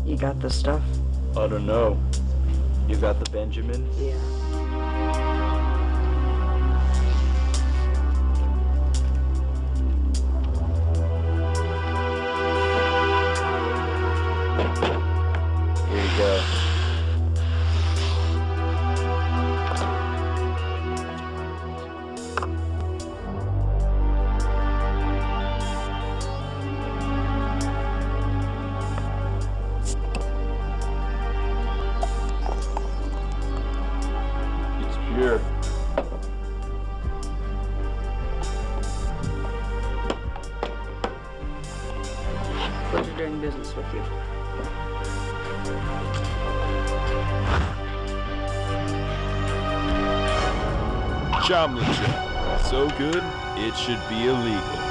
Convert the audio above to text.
You got the stuff? I don't know. You got the Benjamin? Yeah. Here you go. It's pure. Pleasure doing business with you. Camlica. So good, it should be illegal.